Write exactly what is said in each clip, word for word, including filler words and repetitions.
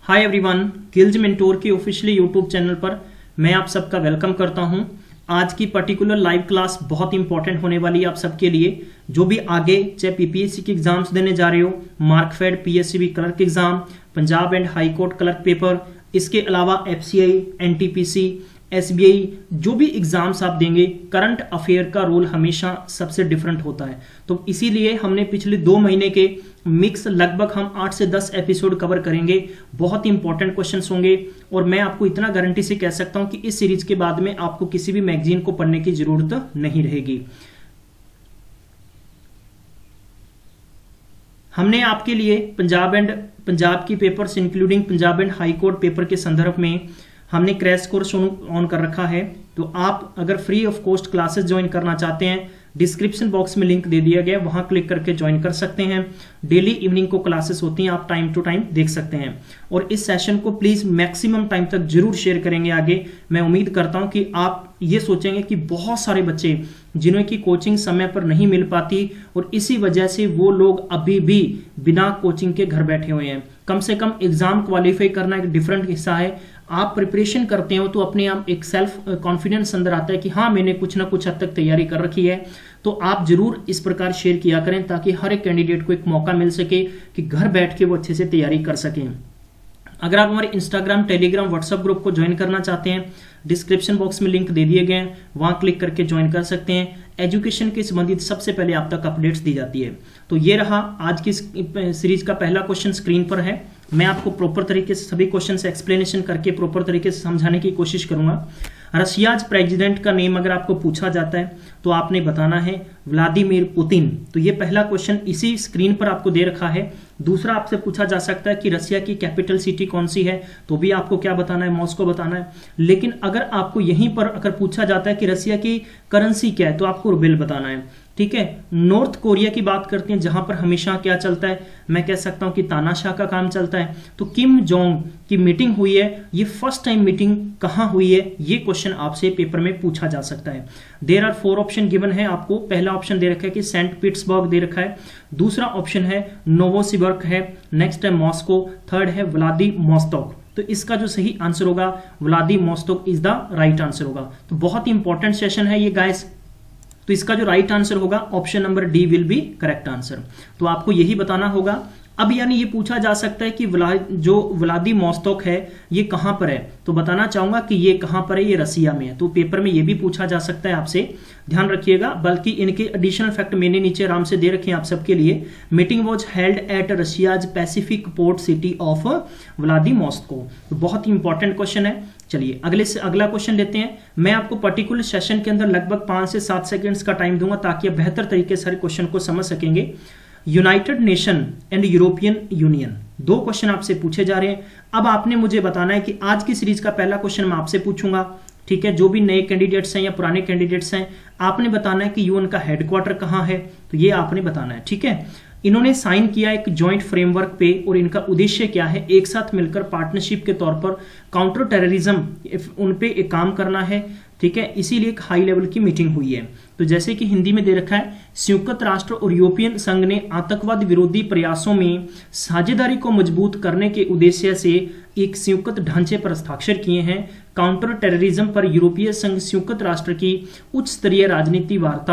हाय everyone, Gillz mentor के officially YouTube channel पर मैं आप सबका वेलकम करता हूं। आज की पर्टिकुलर लाइव क्लास बहुत इंपॉर्टेंट होने वाली है आप सबके लिए, जो भी आगे चाहे पीपीएससी के एग्जाम्स देने जा रहे हो, Markfed, PSCB clerk exam, Punjab and high court clerk paper, इसके अलावा एफसीआई, एनटीपीसी, एसबीआई, जो भी एग्जाम्स आप देंगे, करंट अफेयर का रोल हमेशा सबसे डिफरेंट होता है। तो इसीलिए हमने पिछले दो महीने के मिक्स लगभग हम आठ से दस एपिसोड कवर करेंगे। बहुत इंपॉर्टेंट क्वेश्चंस होंगे और मैं आपको इतना गारंटी से कह सकता हूं कि इस सीरीज के बाद में आपको किसी भी मैगजीन को पढ़ने की जरूरत नहीं रहेगी। हमने आपके लिए पंजाब एंड पंजाब की papers including Punjab and high court paper के संदर्भ में हमने क्रैश कोर्स ऑन कर रखा है। तो आप अगर free of cost classes join करना चाहते हैं, डिस्क्रिप्शन बॉक्स में लिंक दे दिया गया, वहां क्लिक करके ज्वाइन कर सकते हैं। डेली इवनिंग को क्लासेस होती हैं, आप टाइम टू टाइम देख सकते हैं। और इस सेशन को प्लीज मैक्सिमम टाइम तक जरूर शेयर करेंगे आगे। मैं उम्मीद करता हूं कि आप ये सोचेंगे कि बहुत सारे बच्चे जिन्हें की कोचिंग समय पर नहीं मिल पाती और इसी वजह से वो लोग अभी भी बिना कोचिंग के घर बैठे हुए हैं। कम से कम एग्जाम क्वालिफाई करना एक डिफरेंट हिस्सा है। आप प्रिपरेशन करते हो तो अपने आप एक सेल्फ कॉन्फिडेंस अंदर आता है कि हाँ, मैंने कुछ ना कुछ हद तक तैयारी कर रखी है। तो आप जरूर इस प्रकार शेयर किया करें ताकि हर एक कैंडिडेट को एक मौका मिल सके कि घर बैठ के वो अच्छे से तैयारी कर सकें। अगर आप हमारे इंस्टाग्राम, टेलीग्राम, व्हाट्सएप ग्रुप को ज्वाइन करना चाहते हैं, डिस्क्रिप्शन बॉक्स में लिंक दे दिए गए हैं, वहां क्लिक करके ज्वाइन कर सकते हैं। एजुकेशन के संबंधित सबसे पहले आप तक अपडेट्स दी जाती है। तो ये रहा आज की सीरीज का पहला क्वेश्चन स्क्रीन पर है। मैं आपको प्रॉपर तरीके से सभी क्वेश्चन से एक्सप्लेनेशन करके प्रॉपर तरीके से समझाने की कोशिश करूंगा। रशियाज प्रेसिडेंट का नेम अगर आपको पूछा जाता है तो आपने बताना है व्लादिमीर पुतिन। तो ये पहला क्वेश्चन इसी स्क्रीन पर आपको दे रखा है। दूसरा आपसे पूछा जा सकता है कि रशिया की कैपिटल सिटी कौन सी है, तो भी आपको क्या बताना है, मॉस्को बताना है। लेकिन अगर आपको यहीं पर अगर पूछा जाता है कि रशिया की करेंसी क्या है तो आपको रूबल बताना है। ठीक है। नॉर्थ कोरिया की बात करते हैं जहां पर हमेशा क्या चलता है, मैं कह सकता हूं कि तानाशाह का काम चलता है। तो किम जोंग की मीटिंग हुई है, ये फर्स्ट टाइम मीटिंग कहां हुई है, ये क्वेश्चन आपसे पेपर में पूछा जा सकता है। There are four option given है आपको। पहला ऑप्शन दे रखा है कि सेंट पीटर्सबर्ग दे रखा है, दूसरा ऑप्शन है नोवोसिबिर्स्क है, नेक्स्ट है मॉस्को, थर्ड है व्लादिवोस्तोक। तो इसका जो सही आंसर होगा Vladivostok is the right answer होगा। तो बहुत इंपॉर्टेंट सेशन है ये गाइस। तो इसका जो राइट आंसर होगा option number D will be correct answer. तो आपको यही बताना होगा। अब यानी ये पूछा जा सकता है कि व्ला, जो व्लादिवोस्तोक है ये कहां पर है, तो बताना चाहूंगा कि ये कहां पर है, ये रसिया में है। तो पेपर में ये भी पूछा जा सकता है आपसे, ध्यान रखिएगा। बल्कि इनके एडिशनल फैक्ट मैंने नीचे आराम से दे रखे हैं आप सबके लिए। Meeting was held at Russia's Pacific port city of Vladivostok. तो बहुत ही इंपॉर्टेंट क्वेश्चन है। चलिए अगले से अगला क्वेश्चन लेते हैं। मैं आपको पर्टिकुलर सेशन के अंदर लगभग पांच से सात सेकंड्स का टाइम दूंगा ताकि आप बेहतर तरीके से सारे क्वेश्चन को समझ सकेंगे। United Nation and European Union, दो क्वेश्चन आपसे पूछे जा रहे हैं। अब आपने मुझे बताना है कि आज की सीरीज का पहला क्वेश्चन मैं आपसे पूछूंगा। ठीक है। जो भी नए कैंडिडेट्स हैं या पुराने कैंडिडेट्स हैं, आपने बताना है कि यूएन का हेडक्वार्टर कहां है, तो ये आपने बताना है। ठीक है। इन्होंने साइन किया एक जॉइंट फ्रेमवर्क पे और इनका उद्देश्य क्या है, एक साथ मिलकर पार्टनरशिप के तौर पर काउंटर टेररिज्म उन पे एक काम करना है। ठीक है। इसीलिए एक हाई लेवल की मीटिंग हुई है। तो जैसे कि हिंदी में दे रखा है, संयुक्त राष्ट्र और यूरोपियन संघ ने आतंकवाद विरोधी प्रयासों में साझेदारी को मजबूत करने के उद्देश्य से एक संयुक्त ढांचे पर हस्ताक्षर किए हैं। काउंटर टेररिज्म पर यूरोपीय संघ संयुक्त राष्ट्र की उच्च स्तरीय राजनीति वार्ता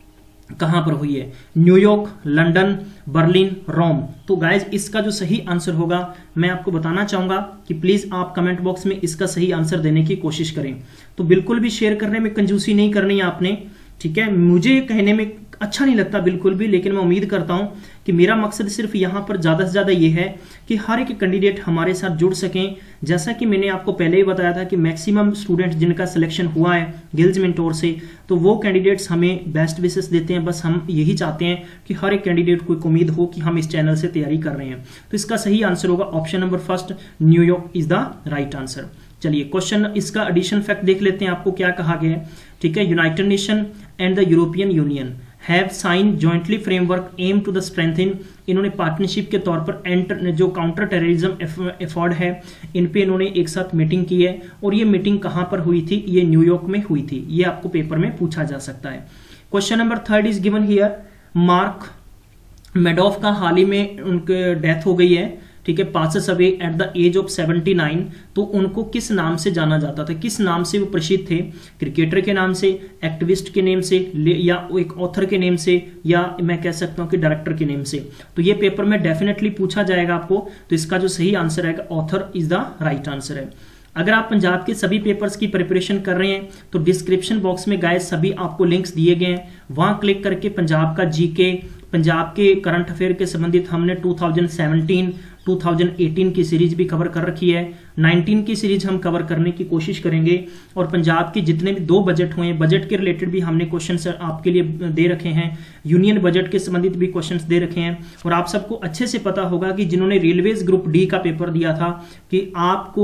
कहां पर हुई है, न्यूयॉर्क, लंदन, बर्लिन, रोम। तो गाइज इसका जो सही आंसर होगा मैं आपको बताना चाहूंगा कि प्लीज आप कमेंट बॉक्स में इसका सही आंसर देने की कोशिश करें। तो बिल्कुल भी शेयर करने में कंजूसी नहीं करनी है आपने। ठीक है। मुझे कहने में अच्छा नहीं लगता बिल्कुल भी, लेकिन मैं उम्मीद करता हूं कि मेरा मकसद सिर्फ यहां पर ज्यादा से ज्यादा ये है कि हर एक कैंडिडेट हमारे साथ जुड़ सकें। जैसा कि मैंने आपको पहले ही बताया था कि मैक्सिमम स्टूडेंट्स जिनका सिलेक्शन हुआ है गिल्ज मेंटोर से, तो वो कैंडिडेट्स हमें बेस्ट विशेस देते हैं। बस हम यही चाहते हैं कि हर एक कैंडिडेट को एक उम्मीद हो कि हम इस चैनल से तैयारी कर रहे हैं। तो इसका सही आंसर होगा option number first, New York is the right answer. चलिए क्वेश्चन इसका एडिशन फैक्ट देख लेते हैं, आपको क्या कहा गया है। ठीक है। United Nation and the European Union have sign jointly framework aim to the strengthen. इन्होंने पार्टनरशिप के तौर पर एंटर जो काउंटर टेररिज्म एफर्ट है इन पे इन्होंने एक साथ मीटिंग की है। और ये मीटिंग कहां पर हुई थी, ये न्यूयॉर्क में हुई थी। ये आपको पेपर में पूछा जा सकता है। Question number third is given here. Mark Madoff का हाल ही में उनकी डेथ हो गई है। ठीक है, passes away at the age of seventy nine, तो उनको किस नाम से जाना जाता था, किस नाम से वो प्रसिद्ध थे? क्रिकेटर के नाम से, एक्टिविस्ट के नेम से, या एक ऑथर के नेम से, या मैं कह सकता हूं कि डायरेक्टर के नेम से। तो ये पेपर में डेफिनेटली पूछा जाएगा आपको, तो इसका जो सही आंसर है author is the right answer है। अगर आप पंजाब के सभी पेपर्स की प्रिपरेशन कर रहे हैं तो डिस्क्रिप्शन बॉक्स में गाइस सभी आपको लिंक्स दिए गए हैं, वहां क्लिक करके पंजाब का जीके, पंजाब के करंट अफेयर के संबंधित हमने two thousand seventeen, two thousand eighteen की सीरीज भी कवर कर रखी है, नाइनटीन की सीरीज हम कवर करने की कोशिश करेंगे, और पंजाब के जितने भी दो बजट हुए हैं, बजट के रिलेटेड भी हमने क्वेश्चंस आपके लिए दे रखे हैं, यूनियन बजट के संबंधित भी क्वेश्चंस दे रखे हैं। और आप सबको अच्छे से पता होगा कि जिन्होंने रेलवेज ग्रुप डी का पेपर दिया था कि आपको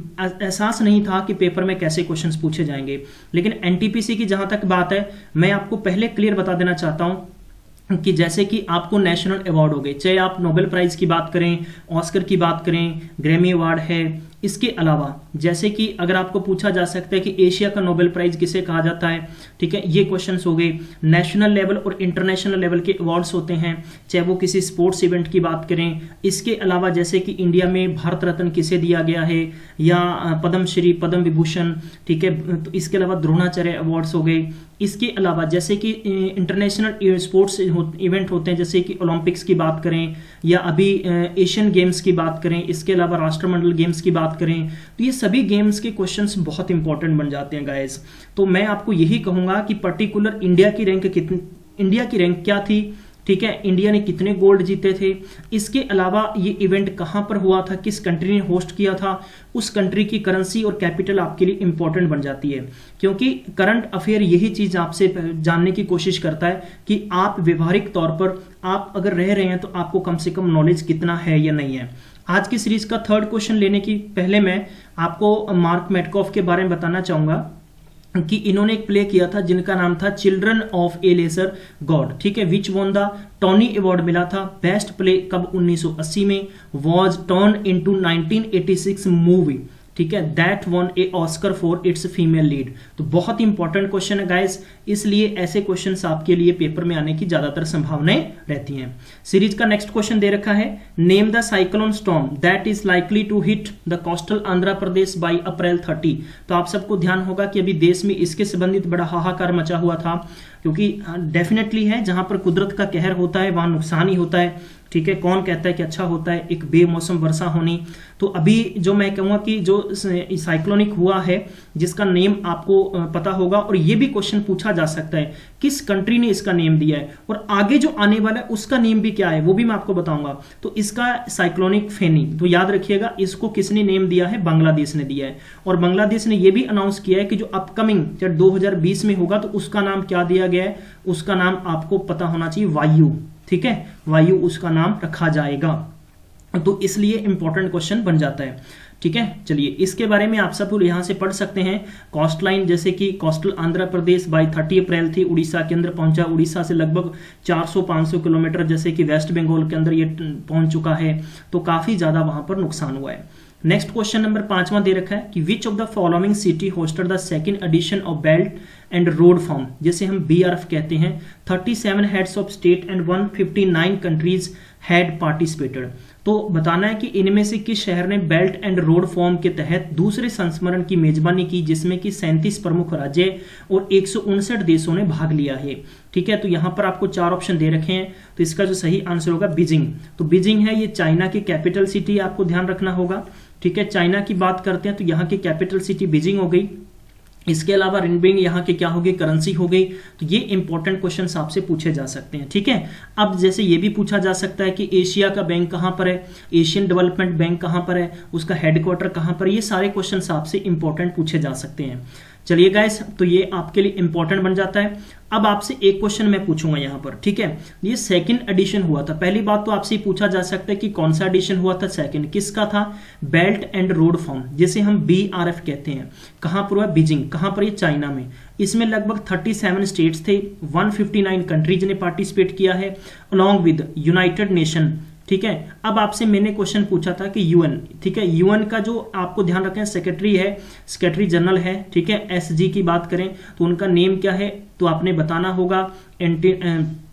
एहसास नहीं था कि पेपर में कैसे क्वेश्चंस पूछे जाएंगे, लेकिन एनटीपीसी की जहां तक बात है, मैं आपको पहले क्लियर बता देना चाहता हूं कि जैसे कि आपको नेशनल अवार्ड हो गए, चाहे आप नोबेल प्राइज की बात करें, ऑस्कर की बात करें, ग्रैमी अवार्ड है, इसके अलावा जैसे कि अगर आपको पूछा जा सकता है कि एशिया का नोबेल प्राइज किसे कहा जाता है, ठीक है, ये क्वेश्चंस हो गए। नेशनल लेवल और इंटरनेशनल लेवल के अवार्ड्स होते हैं, चाहे वो किसी स्पोर्ट्स इवेंट की बात करें। इसके अलावा जैसे कि इंडिया में भारत रत्न किसे दिया गया है, या पद्मश्री, पद्म विभूषण, ठीक है, तो इसके अलावा द्रोणाचार्य अवार्ड्स हो गए। इसके अलावा जैसे कि इंटरनेशनल स्पोर्ट्स इवेंट होते हैं, जैसे कि ओलंपिक्स की बात करें, या अभी एशियन गेम्स की बात करें, इसके अलावा राष्ट्रमंडल गेम्स की बात करें, तो ये सभी गेम्स के क्वेश्चंस बहुत इंपॉर्टेंट बन जाते हैं गाइस। तो मैं आपको यही कहूंगा कि पर्टिकुलर इंडिया की रैंक कितनी, इंडिया की रैंक क्या थी, ठीक है, इंडिया ने कितने गोल्ड जीते थे, इसके अलावा ये इवेंट कहां पर हुआ था, किस कंट्री ने होस्ट किया था, उस कंट्री की करेंसी और कैपिटल आपके लिए इंपॉर्टेंट बन जाती है, क्योंकि करंट अफेयर यही चीज आपसे जानने की कोशिश करता है कि आप व्यवहारिक तौर पर आप अगर रह रहे हैं तो आपको कम से कम नॉलेज कितना है या नहीं है। आज की सीरीज का थर्ड क्वेश्चन लेने की पहले मैं आपको मार्क मेटकॉफ के बारे में बताना चाहूंगा कि इन्होंने एक प्ले किया था जिनका नाम था children of a lesser god, ठीक है, which won the Tony award मिला था बेस्ट प्ले कब, उन्नीस सौ अस्सी में, was turn into nineteen eighty six movie, ठीक है, that won a Oscar for its female lead. तो बहुत इंपॉर्टेंट क्वेश्चन है गाइस, इसलिए ऐसे क्वेश्चंस आपके लिए पेपर में आने की ज्यादातर संभावनाएं रहती हैं। सीरीज का नेक्स्ट क्वेश्चन दे रखा है, name the cyclone storm that is likely to hit the coastal Andhra Pradesh by April thirty. तो आप सबको ध्यान होगा कि अभी देश में इसके संबंधित बड़ा हाहाकार मचा हुआ था, क्योंकि डेफिनेटली है जहां पर कुदरत का कहर होता है वहां नुकसान ही होता है, ठीक है, कौन कहता है कि अच्छा होता है एक बेमौसम वर्षा होनी। तो अभी जो मैं कहूंगा कि जो साइक्लोनिक हुआ है जिसका नेम आपको पता होगा, और ये भी क्वेश्चन पूछा जा सकता है किस कंट्री ने इसका नेम दिया है, और आगे जो आने वाला है उसका नेम भी क्या है वो भी मैं आपको बताऊंगा। तो इसका साइक्लोनिक फेनी, तो याद रखिएगा इसको किसने नेम दिया है, बांग्लादेश ने दिया है, और बांग्लादेश ने यह भी अनाउंस किया है कि जो अपकमिंग जब दो हज़ार बीस में होगा तो उसका नाम क्या दिया गया है, उसका नाम आपको पता होना चाहिए वायु, ठीक है, वायु उसका नाम रखा जाएगा। तो इसलिए इंपॉर्टेंट क्वेश्चन बन जाता है, ठीक है। चलिए इसके बारे में आप सब यहां से पढ़ सकते हैं। कोस्ट लाइन जैसे कि कोस्टल आंध्र प्रदेश बाई तीस अप्रैल थी, उड़ीसा के अंदर पहुंचा, उड़ीसा से लगभग चार सौ पाँच सौ किलोमीटर जैसे कि वेस्ट बंगाल के अंदर ये पहुंच चुका है, तो काफी ज्यादा वहां पर नुकसान हुआ है। नेक्स्ट क्वेश्चन नंबर पांचवा दे रखा है कि which of the following city hosted the second edition of belt and road forum, जैसे हम बी आर एफ कहते हैं। सैंतीस हेड्स ऑफ स्टेट एंड एक सौ उनसठ कंट्रीज हैड पार्टिसिपेटेड। तो बताना है कि इनमें से किस शहर ने बेल्ट एंड रोड फॉर्म के तहत दूसरे संस्मरण की मेजबानी की, जिसमें कि सैंतीस प्रमुख राज्य और एक सौ उनसठ देशों ने भाग लिया है, ठीक है। तो यहां पर आपको चार ऑप्शन दे रखे हैं, तो इसका जो सही आंसर होगा बीजिंग। तो बीजिंग है ये चाइना की कैपिटल सिटी, आपको ध्यान रखना होगा, ठीक है। चाइना की बात करते हैं तो यहाँ की कैपिटल सिटी बीजिंग हो गई। इसके अलावा रिनबिंग यहाँ की क्या होगी, करेंसी हो गई। तो ये इंपॉर्टेंट क्वेश्चंस आपसे पूछे जा सकते हैं, ठीक है। अब जैसे ये भी पूछा जा सकता है कि एशिया का बैंक कहाँ पर है, एशियन डेवलपमेंट बैंक कहाँ पर है, उसका हेडक्वार्टर कहाँ पर, ये सारे क्वेश्चंस आपसे इंपॉर्टेंट पूछे जा सकते हैं। चलिए गाइस, तो ये आपके लिए इंपॉर्टेंट बन जाता है। अब आपसे एक क्वेश्चन मैं पूछूंगा यहाँ पर, ठीक है। ये सेकंड एडिशन हुआ था, पहली बात तो आपसे पूछा जा सकता है कि कौन सा एडिशन हुआ था, सेकंड किसका था, बेल्ट एंड रोड फॉर्म, जिसे हम बी आर एफ कहते हैं। कहां पर हुआ, बीजिंग। कहां पर, ये चाइना में। इसमें लगभग सैंतीस स्टेट्स थे, एक सौ उनसठ कंट्रीज ने पार्टिसिपेट किया है अलॉन्ग विद यूनाइटेड नेशन, ठीक है। अब आपसे मैंने क्वेश्चन पूछा था कि यूएन, ठीक है, यूएन का जो आपको ध्यान रखें सेक्रेटरी है, सेक्रेटरी जनरल है, ठीक है। एसजी की बात करें तो उनका नेम क्या है, तो आपने बताना होगा।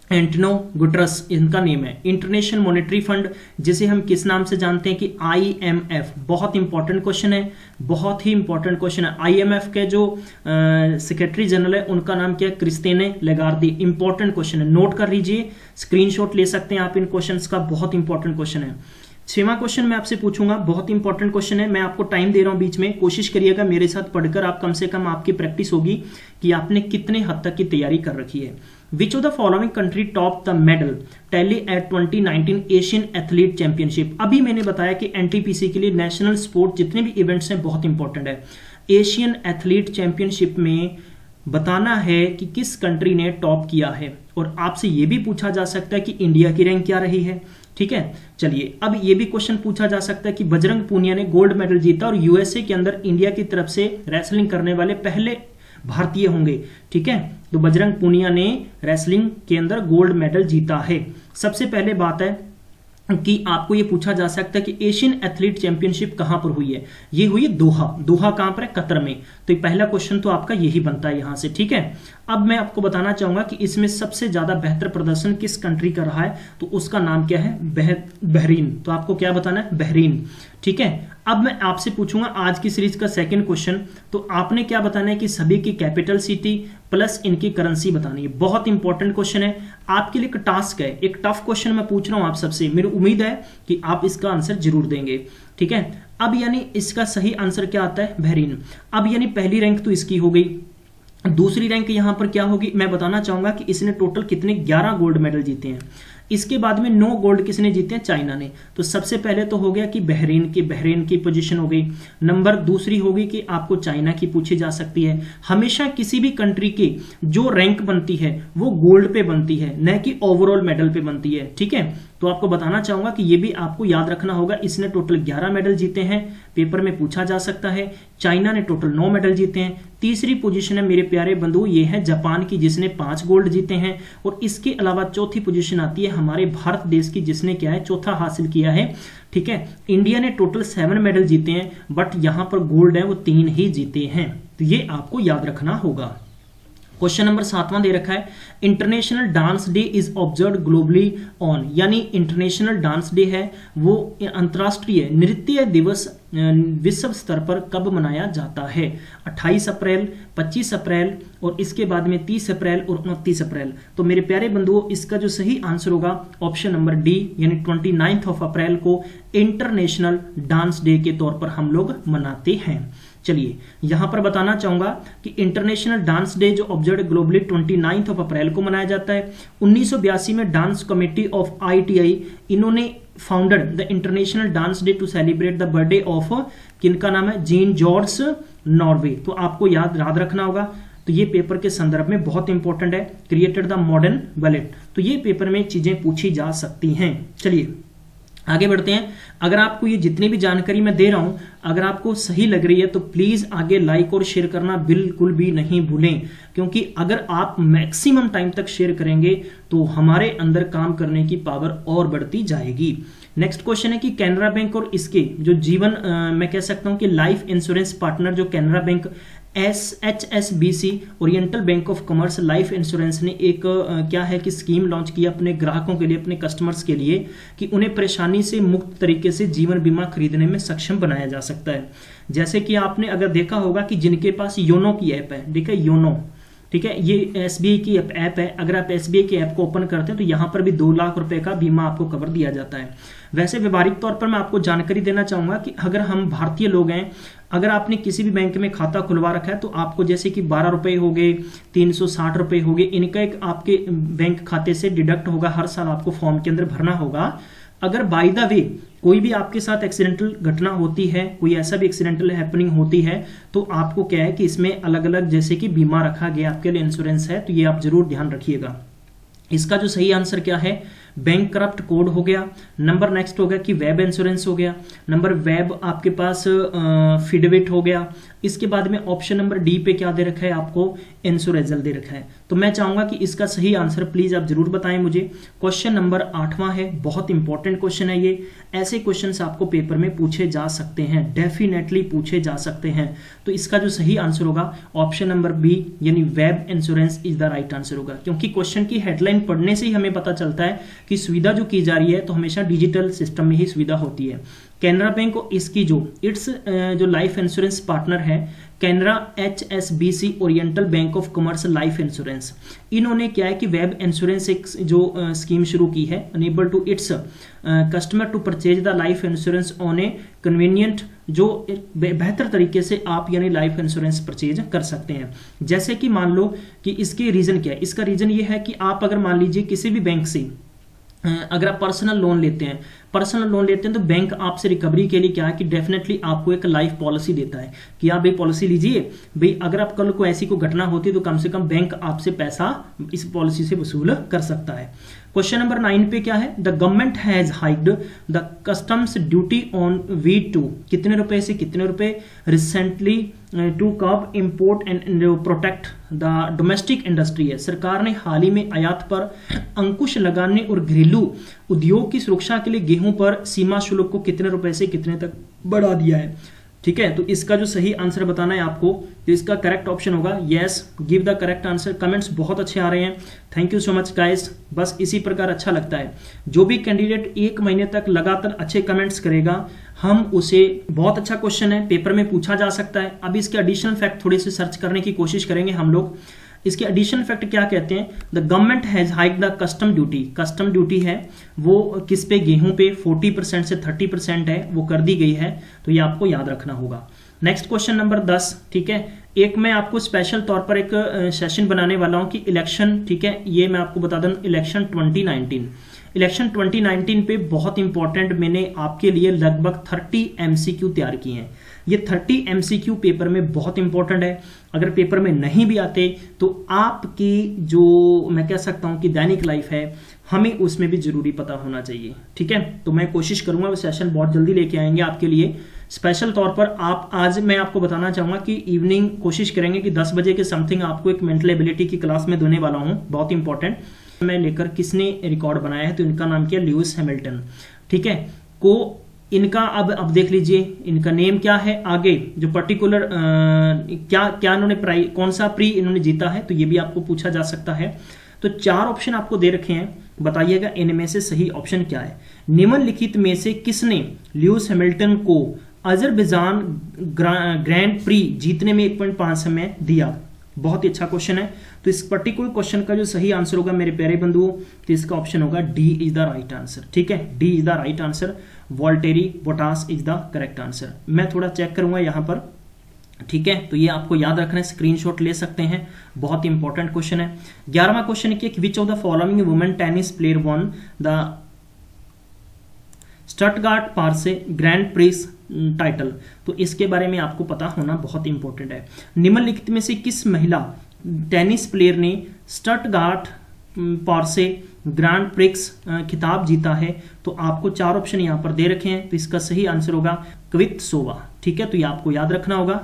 एंटोनियो गुटेरेस इनका नेम है। इंटरनेशनल मॉनेटरी फंड जिसे हम किस नाम से जानते हैं कि आई एम एफ। बहुत इंपॉर्टेंट क्वेश्चन है, बहुत ही इंपॉर्टेंट क्वेश्चन है। आई एम एफ के जो सेक्रेटरी जनरल है उनका नाम क्या है? Christine Lagarde. इंपॉर्टेंट क्वेश्चन है, नोट कर लीजिए, स्क्रीनशॉट ले सकते हैं आप इन क्वेश्चंस का, बहुत इंपॉर्टेंट क्वेश्चन है। छठवां क्वेश्चन मैं आपसे पूछूंगा, बहुत इंपॉर्टेंट क्वेश्चन है, मैं आपको टाइम दे रहा हूं बीच में, कोशिश करिएगा मेरे साथ पढ़कर आप कम से कम आपकी प्रैक्टिस होगी कि आपने कितने हद तक की तैयारी कर रखी है। Which of the following country top the medal tally at twenty nineteen Asian athlete championship. अभी मैंने बताया कि एनटीपीसी के लिए नेशनल स्पोर्ट जितने भी इवेंट्स हैं बहुत इंपॉर्टेंट है। एशियन एथलीट चैंपियनशिप में बताना है कि किस कंट्री ने टॉप किया है, और आपसे यह भी पूछा जा सकता है कि इंडिया की रैंक क्या रही है। ठीक है, चलिए अब ये भी क्वेश्चन पूछा जा सकता है कि बजरंग पूनिया ने गोल्ड मेडल जीता और यूएसए के अंदर इंडिया की तरफ से रेसलिंग करने वाले पहले भारतीय होंगे। ठीक है, तो बजरंग पूनिया ने रेसलिंग के अंदर गोल्ड मेडल जीता है। सबसे पहले बात है कि आपको यह पूछा जा सकता है कि एशियन एथलीट चैंपियनशिप कहां पर हुई है? ये हुई है दोहा। दोहा कहां पर है? कतर में। तो पहला क्वेश्चन तो आपका यही बनता है यहां से। ठीक है, अब मैं आपको बताना चाहूंगा कि इसमें सबसे ज्यादा बेहतर प्रदर्शन किस कंट्री का रहा है, तो उसका नाम क्या है? बहरीन। तो आपको क्या बताना है? बहरीन। ठीक है, अब मैं आपसे पूछूंगा आज की सीरीज का सेकंड क्वेश्चन, तो आपने क्या बताना है कि सभी की कैपिटल सिटी प्लस इनकी करेंसी बतानी है। बहुत इंपॉर्टेंट क्वेश्चन है, आपके लिए एक टास्क है, एक टफ क्वेश्चन मैं पूछ रहा हूं आप सबसे, मेरी उम्मीद है कि आप इसका आंसर जरूर देंगे। ठीक है, अब यानी इसका सही आंसर क्या आता है? बहरीन। अब यानी पहली रैंक तो इसकी हो गई, दूसरी रैंक यहां पर क्या होगी? मैं बताना चाहूंगा कि इसने टोटल कितने ग्यारह गोल्ड मेडल जीते हैं। इसके बाद में नौ गोल्ड किसने जीते हैं? चाइना ने। तो सबसे पहले तो हो गया कि बहरीन की बहरीन की पोजीशन हो गई। नंबर दूसरी होगी कि आपको चाइना की पूछी जा सकती है। हमेशा किसी भी कंट्री की जो रैंक बनती है वो गोल्ड पे बनती है, न कि ओवरऑल मेडल पे बनती है। ठीक है, तो आपको बताना चाहूंगा कि ये भी आपको याद रखना होगा। इसने टोटल ग्यारह मेडल जीते हैं, पेपर में पूछा जा सकता है। चाइना ने टोटल नौ मेडल जीते हैं। तीसरी पोजीशन है मेरे प्यारे बंधु, ये है जापान की जिसने पांच गोल्ड जीते हैं। और इसके अलावा चौथी पोजीशन आती है हमारे भारत देश की जिसने क्या है? चौथा हासिल किया है। ठीक है, इंडिया ने टोटल सेवन मेडल जीते हैं, बट यहां पर गोल्ड है वो तीन ही जीते हैं। तो ये आपको याद रखना होगा। क्वेश्चन नंबर सातवां दे रखा है, international dance day is observed globally on, यानी इंटरनेशनल डांस डे है वो अंतर्राष्ट्रीय नृत्य दिवस विश्व स्तर पर कब मनाया जाता है? अट्ठाईस अप्रैल, पच्चीस अप्रैल और इसके बाद में तीस अप्रैल और उनतीस अप्रैल। तो मेरे प्यारे बंधुओं, इसका जो सही आंसर होगा ऑप्शन नंबर डी, यानी ट्वेंटी नाइन्थ ऑफ अप्रैल को इंटरनेशनल डांस डे के तौर पर हम लोग मनाते हैं। चलिए यहां पर बताना चाहूंगा कि इंटरनेशनल डांस डे जो observe globally twenty ninth of April को मनाया जाता है। उन्नीस सौ बयासी में डांस कमेटी ऑफ आईटीआई इन्होंने founded the international dance day to celebrate the birthday of, किनका नाम है? Jean Georges Noverre. तो आपको याद याद रखना होगा। तो ये पेपर के संदर्भ में बहुत इंपॉर्टेंट है। क्रिएटेड द मॉडर्न वैलेट, तो ये पेपर में चीजें पूछी जा सकती हैं। चलिए आगे बढ़ते हैं। अगर आपको ये जितनी भी जानकारी मैं दे रहा हूं अगर आपको सही लग रही है तो प्लीज आगे लाइक और शेयर करना बिल्कुल भी नहीं भूलें, क्योंकि अगर आप मैक्सिमम टाइम तक शेयर करेंगे तो हमारे अंदर काम करने की पावर और बढ़ती जाएगी। नेक्स्ट क्वेश्चन है कि कैनरा बैंक और इसके जो जीवन आ, मैं कह सकता हूं कि लाइफ इंश्योरेंस पार्टनर जो Canara bank, S H S B C oriental bank of commerce life insurance ने एक आ, क्या है कि स्कीम लॉन्च की अपने ग्राहकों के लिए, अपने कस्टमर्स के लिए, कि उन्हें परेशानी से मुक्त तरीके से जीवन बीमा खरीदने में सक्षम बनाया जा सकता है। जैसे कि आपने अगर देखा होगा कि जिनके पास योनो की ऐप है, ठीक है योनो, ठीक है, ये एसबीआई की ऐप है। अगर आप एसबीआई की ऐप को ओपन करते हैं तो यहां पर भी दो लाख रुपए का बीमा आपको कवर दिया जाता है। वैसे व्यवहारिक तौर पर मैं आपको जानकारी देना चाहूंगा कि अगर हम भारतीय लोग हैं, अगर आपने किसी भी बैंक में खाता खुलवा रखा है तो आपको जैसे कि बारह रुपए हो गए, तीन सौ साठ रुपए हो गए, इनका एक आपके बैंक खाते से डिडक्ट होगा, हर साल आपको फॉर्म के अंदर भरना होगा। अगर बाय द वे कोई भी आपके साथ एक्सीडेंटल घटना होती है, कोई ऐसा भी एक्सीडेंटल हैपनिंग होती है, तो आपको क्या है कि इसमें अलग अलग जैसे कि बीमा रखा गया आपके लिए, इंश्योरेंस है, तो ये आप जरूर ध्यान रखिएगा। इसका जो सही आंसर क्या है? बैंक करप्ट कोड हो गया। नंबर नेक्स्ट हो गया कि वेब इंश्योरेंस हो गया। नंबर वेब आपके पास फिडविट हो गया। इसके बाद में ऑप्शन नंबर डी पे क्या दे रखा है आपको, इंश्योरेंसल दे रखा है। तो मैं चाहूंगा कि इसका सही आंसर प्लीज आप जरूर बताएं मुझे। क्वेश्चन नंबर आठवां है, बहुत इंपॉर्टेंट क्वेश्चन है ये। ऐसे क्वेश्चंस आपको पेपर में पूछे जा सकते हैं, डेफिनेटली पूछे जा सकते हैं। तो इसका जो सही आंसर होगा ऑप्शन नंबर बी यानी web insurance is the right answer होगा, क्योंकि क्वेश्चन की हेडलाइन पढ़ने से ही हमें पता चलता है कि सुविधा जो की जा रही है तो हमेशा डिजिटल सिस्टम में ही सुविधा होती है। कैनरा बैंक को इसकी जो इट्स जो लाइफ इंश्योरेंस पार्टनर है Canara H S B C oriental bank of commerce life insurance, इन्होंने क्या है कि वेब इंश्योरेंस एक जो स्कीम शुरू की है, enable to its customer to purchase the life insurance on a convenient, जो बेहतर तरीके से आप यानी लाइफ इंश्योरेंस परचेज कर सकते हैं। जैसे कि मान लो कि इसके रीजन क्या है, इसका रीजन ये है कि आप अगर मान लीजिए किसी भी बैंक से अगर आप पर्सनल लोन लेते हैं पर्सनल लोन लेते हैं तो बैंक आपसे रिकवरी के लिए क्या है कि डेफिनेटली आपको एक लाइफ पॉलिसी देता है कि आप एक पॉलिसी लीजिए भाई, अगर आप कल को ऐसी कोई घटना होती है तो कम से कम बैंक आपसे पैसा इस पॉलिसी से वसूल कर सकता है। क्वेश्चन नंबर नाइन पे क्या है, the government has hiked the customs duty on wheat to, कितने रुपए से कितने रुपए, recently to curb import and protect the domestic industry है, सरकार ने हाल ही में आयात पर अंकुश लगाने और घरेलू उद्योग की सुरक्षा के लिए गेहूं पर सीमा शुल्क को कितने रुपए से कितने तक बढ़ा दिया है। ठीक है, तो इसका जो सही आंसर बताना है आपको, तो इसका करेक्ट ऑप्शन होगा yes, give the correct answer. Comments बहुत अच्छे आ रहे हैं, thank you so much guys. बस इसी प्रकार अच्छा लगता है, जो भी कैंडिडेट एक महीने तक लगातार अच्छे कमेंट्स करेगा हम उसे, बहुत अच्छा क्वेश्चन है, पेपर में पूछा जा सकता है। अब इसके एडिशनल फैक्ट थोड़े से सर्च करने की कोशिश करेंगे हम लोग। इसके एडिशनल फैक्ट क्या कहते हैं, the government has hike the custom duty, custom duty है वो किस पे, गेहूं पे चालीस परसेंट से तीस परसेंट है, वो कर दी गई है, तो ये आपको याद रखना होगा। नेक्स्ट क्वेश्चन नंबर दस, ठीक है, एक मैं आपको स्पेशल तौर पर एक सेशन बनाने वाला हूं कि इलेक्शन, ठीक है, ये मैं आपको बता दूं election twenty nineteen, election twenty nineteen पे बहुत इंपॉर्टेंट मैंने आपके लिए लगभग तीस एमसीक्यू तैयार किए हैं। ये तीस एमसीक्यू पेपर में बहुत इंपॉर्टेंट है, अगर पेपर में नहीं भी आते तो आपकी जो मैं कह सकता हूं कि दैनिक लाइफ है हमें उसमें भी जरूरी पता होना चाहिए। ठीक है, तो मैं कोशिश करूंगा वो सेशन बहुत जल्दी लेके आएंगे आपके लिए स्पेशल तौर पर। आप आज मैं आपको बताना चाहूंगा कि इवनिंग कोशिश करेंगे कि दस बजे के समथिंग आपको एक मेंटल एबिलिटी की क्लास में देने वाला हूं, बहुत इंपॉर्टेंट। मैं लेकर किसने रिकॉर्ड बनाया है, तो इनका नाम क्या है, ल्यूइस हैमिल्टन। ठीक है, को इनका अब अब देख लीजिए इनका नेम क्या है, आगे जो पर्टिकुलर क्या क्या इन्होंने प्राइज, कौन सा प्री इन्होंने जीता है, तो ये भी आपको पूछा जा सकता है। तो चार ऑप्शन आपको दे रखे हैं, बताइएगा इनमें से सही ऑप्शन क्या है। निम्नलिखित में से किसने ल्यूइस हैमिल्टन को अजरबैजान ग्रैंड प्री जीतने में एक पॉइंट पांच समय दिया, बहुत ही अच्छा क्वेश्चन है। तो इस पर्टिकुलर क्वेश्चन का जो सही आंसर होगा मेरे प्यारे बंधुओं, तो इसका ऑप्शन होगा D is the right answer. ठीक है, D is the right answer, Valtteri Bottas is the correct answer. मैं थोड़ा चेक करूंगा यहां पर, ठीक है, तो ये आपको याद रखना है, स्क्रीनशॉट ले सकते हैं, बहुत इंपॉर्टेंट क्वेश्चन है। ग्यारहवां क्वेश्चन है, which of the following women tennis player won the Stuttgart Porsche grand prix title, तो इसके बारे में आपको पता होना बहुत इंपॉर्टेंट है। निम्नलिखित में से किस महिला टेनिस प्लेयर ने स्टटगार्ट पार्से ग्रैंड प्रिक्स खिताब जीता है, तो आपको चार ऑप्शन यहां पर दे रखे हैं, तो इसका सही आंसर होगा क्वित्सोवा। ठीक है, तो ये आपको याद रखना होगा।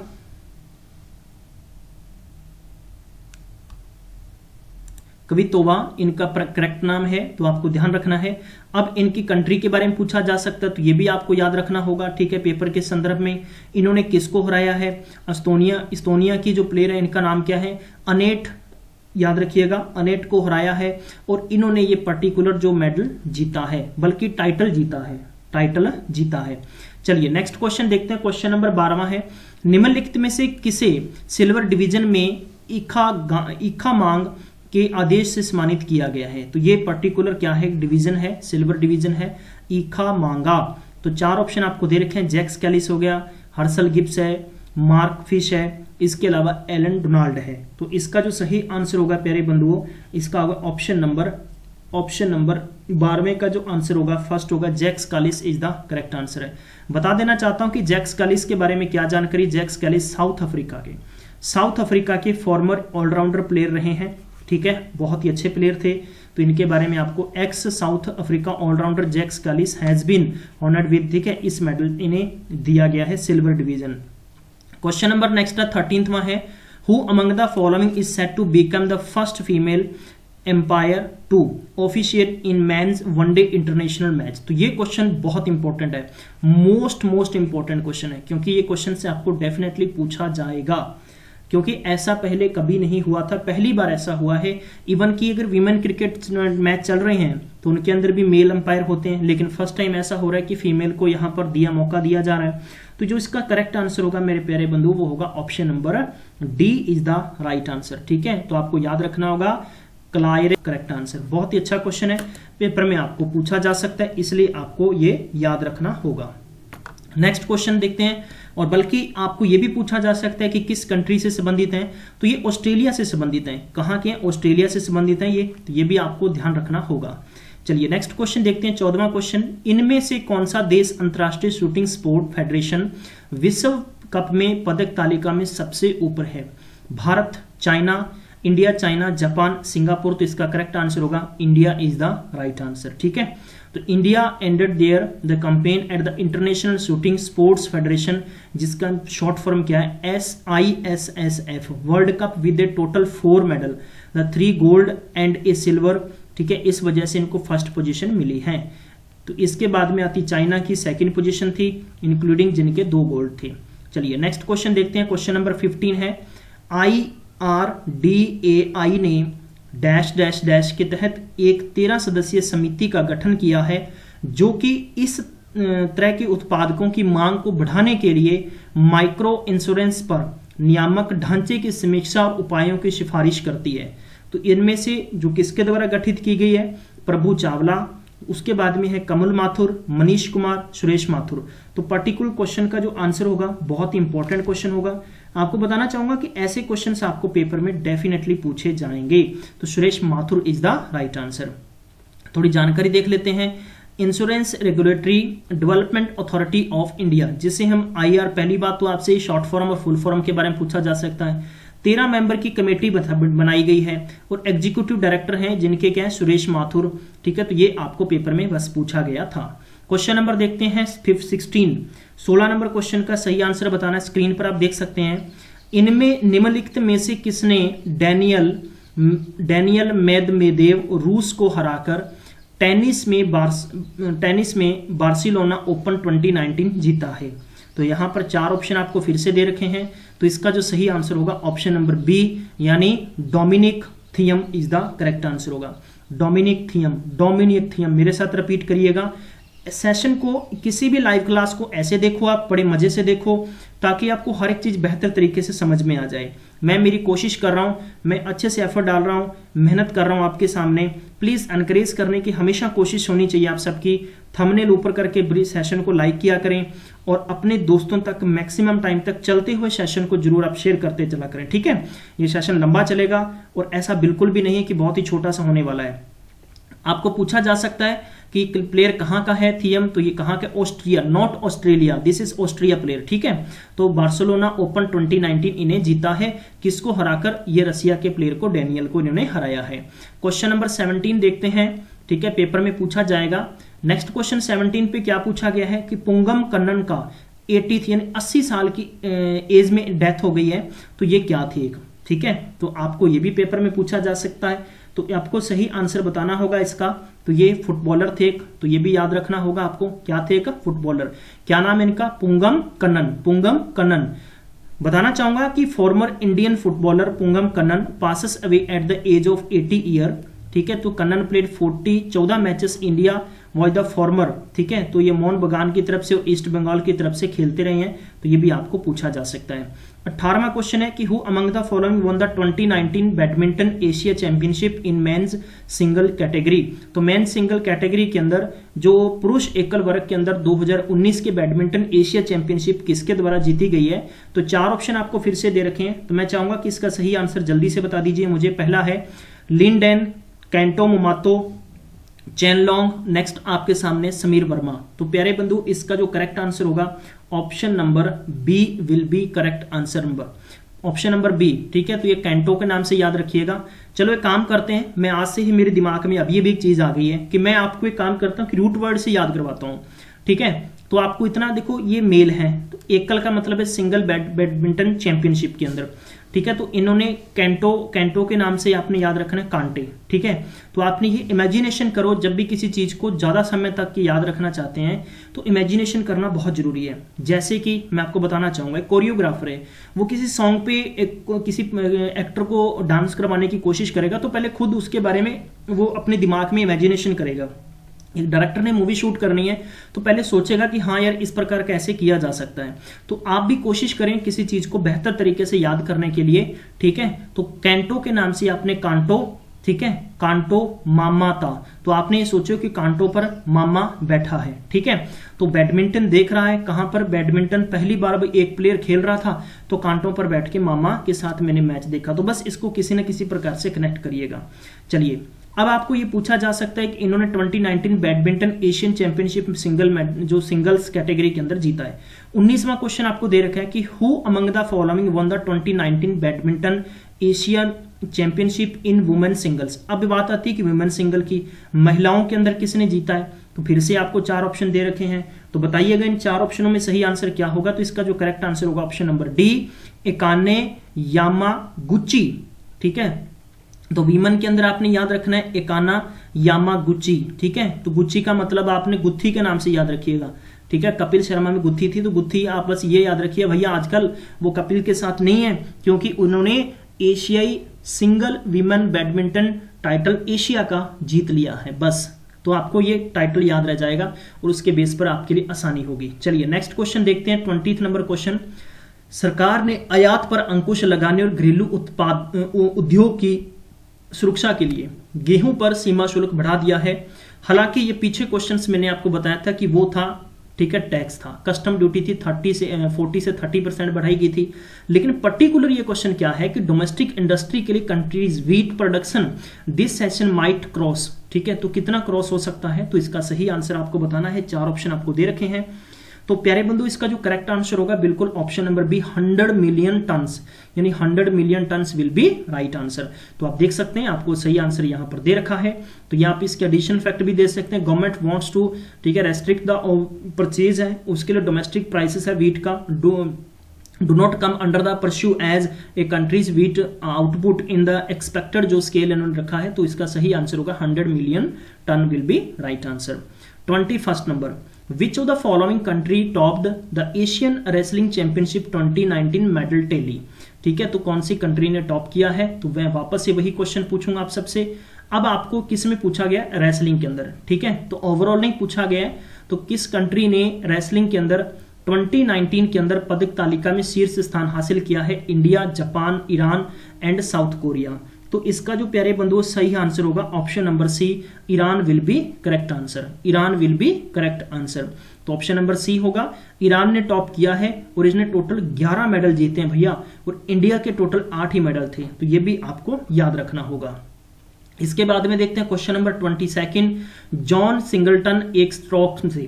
क्वितोवा इनका करेक्ट नाम है, तो आपको ध्यान रखना है। अब इनकी कंट्री के बारे में पूछा जा सकता है, तो ये भी आपको याद रखना होगा। ठीक है, पेपर के संदर्भ में इन्होंने किसको हराया है, एस्तोनिया, एस्तोनिया की जो प्लेयर है इनका नाम क्या है, अनेट, याद रखिएगा अनेट को हराया है, और इन्होंने ये पर्टिकुलर जो मेडल जीता है, बल्कि टाइटल जीता है, टाइटल जीता है। चलिए नेक्स्ट क्वेश्चन देखते हैं, क्वेश्चन नंबर बारहवां है, निम्नलिखित में से किसे सिल्वर डिवीजन में इखा इखा मांग के आदेश से सम्मानित किया गया है, तो ये पर्टिकुलर क्या है, डिवीजन है, सिल्वर डिवीजन है, ईखा मांगा। तो चार ऑप्शन आपको दे रखे हैं, जैक्स कैलिस हो गया, हर्सल गिब्स है, मार्क फिश है, इसके अलावा एलन डोनाल्ड है। तो इसका जो सही आंसर होगा प्यारे बंधुओं, इसका होगा ऑप्शन नंबर ऑप्शन नंबर बारहवें का जो आंसर होगा फर्स्ट होगा, Jacques Kallis is the correct answer है। बता देना चाहता हूं कि जैक्स कैलिस के बारे में क्या जानकारी, जैक्स कैलिस साउथ अफ्रीका के साउथ अफ्रीका के फॉर्मर ऑलराउंडर प्लेयर रहे हैं। ठीक है, बहुत ही अच्छे प्लेयर थे, तो इनके बारे में आपको ex South Africa allrounder Jacques Kallis has been honoured with, ठीक है, इस मेडल इन्हें दिया गया है silver division. Question number next थर्टीनवा है, who among the following is set to become the first female umpire to officiate in men's one day international match. तो ये क्वेश्चन बहुत इंपॉर्टेंट है, मोस्ट मोस्ट इंपॉर्टेंट क्वेश्चन है, क्योंकि ये क्वेश्चन से आपको डेफिनेटली पूछा जाएगा, क्योंकि ऐसा पहले कभी नहीं हुआ था, पहली बार ऐसा हुआ है। इवन कि अगर विमेन क्रिकेट मैच चल रहे हैं तो उनके अंदर भी मेल अंपायर होते हैं, लेकिन फर्स्ट टाइम ऐसा हो रहा है कि फीमेल को यहाँ पर दिया मौका दिया जा रहा है। तो जो इसका करेक्ट आंसर होगा मेरे प्यारे बंधु वो होगा option number D is the right answer. ठीक है, तो आपको याद रखना होगा क्लाइरे करेक्ट आंसर। बहुत ही अच्छा क्वेश्चन है, पेपर में आपको पूछा जा सकता है, इसलिए आपको ये याद रखना होगा। नेक्स्ट क्वेश्चन देखते हैं, और बल्कि आपको ये भी पूछा जा सकता है कि किस कंट्री से संबंधित हैं, तो ये ऑस्ट्रेलिया से संबंधित हैं। कहाँ के हैं? ऑस्ट्रेलिया से संबंधित हैं ये, तो ये भी आपको ध्यान रखना होगा। चलिए नेक्स्ट क्वेश्चन देखते हैं, चौदहवां क्वेश्चन, इनमें से कौन सा देश अंतरराष्ट्रीय शूटिंग स्पोर्ट फेडरेशन विश्व कप में पदक तालिका में सबसे ऊपर है? Bharat, China, India, China, Japan, Singapore. तो इसका करेक्ट आंसर होगा India is the right answer. ठीक है, तो India ended there the campaign at the international shooting sports federation, जिसका शॉर्ट फॉर्म क्या है? S I S S F, world cup with a total four medal, the three gold and a silver. ठीक है, इस वजह से इनको first position मिली है। तो इसके बाद में आती चाइना की सेकंड पोजीशन थी, इंक्लूडिंग जिनके दो गोल्ड थे। चलिए नेक्स्ट क्वेश्चन देखते हैं, क्वेश्चन नंबर फिफ्टीन है, आई आर डी ए आई ने डैश डैश डैश के तहत एक तेरह सदस्यीय समिति का गठन किया है, जो कि इस तरह के उत्पादकों की मांग को बढ़ाने के लिए माइक्रो इंश्योरेंस पर नियामक ढांचे की समीक्षा और उपायों की सिफारिश करती है। तो इनमें से जो किसके द्वारा गठित की गई है? प्रभु चावला, उसके बाद में है कमल माथुर, मनीष कुमार, सुरेश माथुर। तो पर्टिकुलर क्वेश्चन का जो आंसर होगा बहुत ही इंपॉर्टेंट क्वेश्चन होगा। आपको बताना चाहूंगा कि ऐसे क्वेश्चंस आपको पेपर में डेफिनेटली पूछे जाएंगे। तो Suresh Mathur is the right answer. थोड़ी जानकारी देख लेते हैं, insurance regulatory development authority of India, जिसे हम आई आर, पहली बात तो आपसे शॉर्ट फॉर्म और फुल फॉर्म के बारे में पूछा जा सकता है। तेरह मेंबर की कमेटी बनाई गई है और एग्जीक्यूटिव डायरेक्टर हैं जिनके क्या है? सुरेश माथुर। ठीक है, तो ये आपको पेपर में बस पूछा गया था। क्वेश्चन नंबर देखते हैं फिफ्थ सिक्सटीन, सोलह नंबर क्वेश्चन का सही आंसर बताना है, स्क्रीन पर आप देख सकते हैं। इनमें निम्नलिखित में से किसने डैनियल डैनियल मेदवेदेव रूस को हराकर टेनिस में बार्स टेनिस में बार्सिलोना ओपन ट्वेंटी नाइनटीन जीता है? तो यहां पर चार ऑप्शन आपको फिर से दे रखे हैं, तो इसका जो सही आंसर होगा ऑप्शन नंबर बी, यानी Dominic Thiem is the correct answer होगा। डोमिनिक थियम, डोमिनिक थियम, मेरे साथ रिपीट करिएगा। सेशन को, किसी भी लाइव क्लास को ऐसे देखो, आप बड़े मजे से देखो, ताकि आपको हर एक चीज बेहतर तरीके से समझ में आ जाए। मैं मेरी कोशिश कर रहा हूं, मैं अच्छे से एफर्ट डाल रहा हूं, मेहनत कर रहा हूं आपके सामने। प्लीज एनकरेज करने की हमेशा कोशिश होनी चाहिए आप सबकी। थंबनेल ऊपर करके सेशन को लाइक किया करें और अपने दोस्तों तक मैक्सिमम टाइम तक चलते हुए सेशन को जरूर आप शेयर करते चला करें। ठीक है, ये सेशन लंबा चलेगा और ऐसा बिल्कुल भी नहीं है कि बहुत ही छोटा सा होने वाला है। आपको पूछा जा सकता है कि प्लेयर कहाँ का है थियम, तो ये कहाँ का? Austria, not Australia, this is Austria player. ठीक है, तो बार्सिलोना ओपन ट्वेंटी नाइनटीन इन्हें जीता है, किसको हराकर? ये रसिया के प्लेयर को, डैनियल को इन्होंने हराया है। क्वेश्चन नंबर सेवनटीन देखते हैं। ठीक है, पेपर में पूछा जाएगा। नेक्स्ट क्वेश्चन सेवनटीन पे क्या पूछा गया है कि पुंगम कन्नन का एटी यानी अस्सी साल की एज में डेथ हो गई है, तो ये क्या थे एक? ठीक है, तो आपको ये भी पेपर में पूछा जा सकता है, तो आपको सही आंसर बताना होगा इसका। तो ये फुटबॉलर थे, तो ये भी याद रखना होगा आपको, क्या थे? एक फुटबॉलर। क्या नाम है इनका? पुंगम कन्नन, पुंगम कन्नन। बताना चाहूंगा कि former Indian footballer Pungam Kannan passes away at the age of eighty year. ठीक है, तो कन्नन प्लेड फोर्टी चौदह matches India was the former. ठीक है, तो ये मोहन बगान की तरफ से और ईस्ट बंगाल की तरफ से खेलते रहे हैं, तो ये भी आपको पूछा जा सकता है। अठारहवां क्वेश्चन है कि who among the following won the twenty nineteen badminton Asia championship in men's single category. तो मेन सिंगल कैटेगरी के अंदर जो पुरुष एकल वर्ग के अंदर दो हज़ार उन्नीस के बैडमिंटन एशिया चैंपियनशिप किसके द्वारा जीती गई है? तो चार ऑप्शन आपको फिर से दे रखे हैं, तो मैं चाहूंगा कि इसका सही आंसर जल्दी से बता दीजिए मुझे। पहला है Lin Dan, Kento Momota, Chen Long, next आपके सामने समीर वर्मा। तो प्यारे बंधु, इसका जो करेक्ट आंसर होगा option number B will be correct answer number, option number B. ठीक है, तो ये कैंटो के नाम से याद रखिएगा। चलो एक काम करते हैं, मैं आज से ही मेरे दिमाग में अब ये भी एक चीज आ गई है कि मैं आपको एक काम करता हूँ कि रूट वर्ड से याद करवाता हूँ। ठीक है, तो आपको इतना देखो, ये मेल है, तो एकल का मतलब है सिंगल बैडमिंटन चैंपियनशिप के अंदर, ठीक है। तो इन्होंने कैंटो कैंटो के नाम से आपने याद रखना है कांटे, ठीक है। तो आपने ये इमेजिनेशन करो, जब भी किसी चीज को ज्यादा समय तक की याद रखना चाहते हैं तो इमेजिनेशन करना बहुत जरूरी है। जैसे कि मैं आपको बताना चाहूंगा, कोरियोग्राफर है, वो किसी सॉन्ग पे एक किसी एक्टर को डांस करवाने की कोशिश करेगा तो पहले खुद उसके बारे में वो अपने दिमाग में इमेजिनेशन करेगा। एक डायरेक्टर ने मूवी शूट करनी है तो पहले सोचेगा कि हाँ यार इस प्रकार कैसे किया जा सकता है। तो आप भी कोशिश करें किसी चीज को बेहतर तरीके से याद करने के लिए, ठीक है। तो कैंटो के नाम से आपने कांटो, ठीक है, कांटो मामा था, तो आपने ये सोचो कि कांटो पर मामा बैठा है, ठीक है। तो बैडमिंटन देख रहा है, कहां पर बैडमिंटन पहली बार एक प्लेयर खेल रहा था तो कांटो पर बैठ के मामा के साथ मैंने मैच देखा। तो बस इसको किसी न किसी प्रकार से कनेक्ट करिएगा। चलिए अब आपको ये पूछा जा सकता है कि इन्होंने twenty nineteen badminton Asian championship single जो सिंगल्स कैटेगरी के अंदर जीता है। उन्नीसवां क्वेश्चन आपको दे रखा है कि who among the following won the twenty nineteen badminton Asian championship in women singles. अब बात आती है कि वुमेन सिंगल की, महिलाओं के अंदर किसने जीता है। तो फिर से आपको चार ऑप्शन दे रखे हैं, तो बताइएगा इन चार ऑप्शनों में सही आंसर क्या होगा। तो इसका जो करेक्ट आंसर होगा option number D, Akane Yamaguchi, ठीक है। तो वीमन के अंदर आपने याद रखना है एकाना यामागुची, ठीक है। तो गुच्ची का मतलब आपने गुत्थी के नाम से याद रखिएगा, ठीक है। कपिल शर्मा में गुत्थी थी तो गुत्थी आप बस ये याद रखिए भैया, आजकल वो कपिल के साथ नहीं है क्योंकि उन्होंने एशियाई single women badminton title Asia का जीत लिया है बस। तो आपको ये टाइटल याद रह जाएगा और उसके बेस पर आपके लिए आसानी होगी। चलिए नेक्स्ट क्वेश्चन देखते हैं, ट्वेंटीथ नंबर क्वेश्चन। सरकार ने आयात पर अंकुश लगाने और घरेलू उत्पाद उद्योग की सुरक्षा के लिए गेहूं पर सीमा शुल्क बढ़ा दिया है। हालांकि ये पीछे क्वेश्चंस मैंने आपको बताया था कि वो था, ठीक है, टैक्स था, कस्टम ड्यूटी थी थर्टी से फोर्टी से थर्टी परसेंट बढ़ाई गई थी। लेकिन पर्टिकुलर ये क्वेश्चन क्या है कि डोमेस्टिक इंडस्ट्री के लिए country's wheat production this session might cross, ठीक है। तो कितना क्रॉस हो सकता है, तो इसका सही आंसर आपको बताना है। चार ऑप्शन आपको दे रखे हैं। तो प्यारे बंधु इसका जो करेक्ट आंसर होगा बिल्कुल option number B, hundred million tons, यानी hundred million tons will be right answer. तो आप देख सकते हैं आपको सही आंसर यहां पर दे रखा है। तो यहाँ आप इसके एडिशन फैक्ट भी दे सकते हैं। गवर्नमेंट वांट्स टू, ठीक है, रेस्ट्रिक्ट द परचेज है, उसके लिए डोमेस्टिक प्राइसेस है वीट का, do do not come under the pursue as a country's wheat output in the expected जो स्केल इन्होंने रखा है। तो इसका सही आंसर होगा hundred million ton will be right answer. Twenty first number, Which of the following country topped the Asian Wrestling Championship twenty nineteen medal tally, ठीक है। तो कौन सी कंट्री ने टॉप किया है, तो मैं वापस से वही क्वेश्चन पूछूंगा आप सबसे। अब आपको किस में पूछा गया, रेसलिंग के अंदर, ठीक है। तो ओवरऑल नहीं पूछा गया है, तो किस कंट्री ने रेसलिंग के अंदर ट्वेंटी नाइनटीन के अंदर पदक तालिका में शीर्ष स्थान हासिल किया है। India, Japan, Iran and South Korea. तो इसका जो प्यारे बंधुओं सही आंसर होगा option number C, Iran will be correct answer. Iran will be correct answer. तो ऑप्शन नंबर सी होगा, ईरान ने टॉप किया है और इसने टोटल ग्यारह मेडल जीते हैं भैया, और इंडिया के टोटल आठ ही मेडल थे। तो ये भी आपको याद रखना होगा। इसके बाद में देखते हैं question number twenty second. John Singleton एक स्ट्रोक से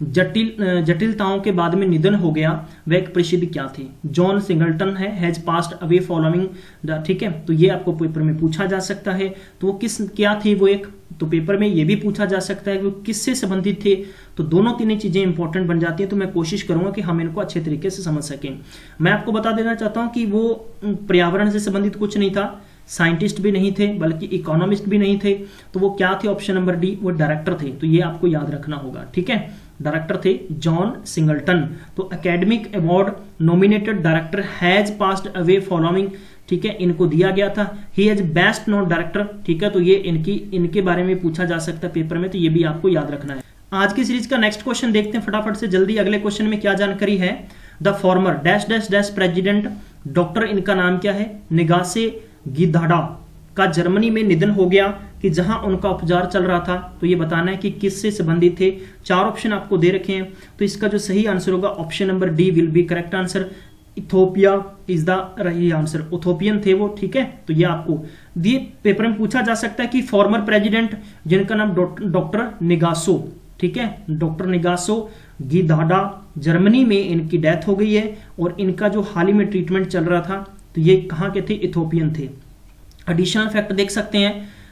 जटिल जटिलताओं के बाद में निधन हो गया, वह एक प्रसिद्ध क्या थी। जॉन सिंगलटन है has passed away following the, ठीक है। तो ये आपको पेपर में पूछा जा सकता है। तो वो किस क्या थी वो एक, तो पेपर में ये भी पूछा जा सकता है कि वो किससे संबंधित थे। तो दोनों तीनों चीजें इंपॉर्टेंट बन जाती हैं। तो मैं कोशिश करूंगा कि हम इनको अच्छे तरीके से समझ सकें। मैं आपको बता देना चाहता हूं कि वो पर्यावरण से संबंधित कुछ नहीं था, साइंटिस्ट भी नहीं थे, बल्कि इकोनॉमिस्ट भी नहीं थे। तो वो क्या थे, ऑप्शन नंबर डी, वो डायरेक्टर थे। तो ये आपको याद रखना होगा, ठीक है। डायरेक्टर थे जॉन सिंगलटन। तो academic award nominated director has passed away following, ठीक है, इनको दिया गया था। He has best known director, ठीक है। तो ये इनकी इनके बारे में पूछा जा सकता है पेपर में, तो ये भी आपको याद रखना है। आज की सीरीज का नेक्स्ट क्वेश्चन देखते हैं फटाफट से जल्दी। अगले क्वेश्चन में क्या जानकारी है, the former dash dash dash president doctor, इनका नाम क्या है, निगासे गिधाडा का जर्मनी में निधन हो गया कि जहां उनका उपचार चल रहा था। तो ये बताना है कि किससे संबंधित थे। चार ऑप्शन आपको दे रखे हैं। तो इसका जो सही आंसर होगा option number D will be correct answer. Ethiopia is the right answer, Ethiopian थे वो, ठीक है। तो ये आपको दिए पेपर में पूछा जा सकता है कि फॉर्मर प्रेसिडेंट जिनका नाम डॉक्टर निगासो, ठीक है, डॉक्टर निगासो गिधाडा, जर्मनी में इनकी डेथ हो गई है और इनका जो हाल ही में ट्रीटमेंट चल रहा था, तो ये कहां के थे, इथोपियन थे। एडिशनल फैक्ट देख सकते हैं,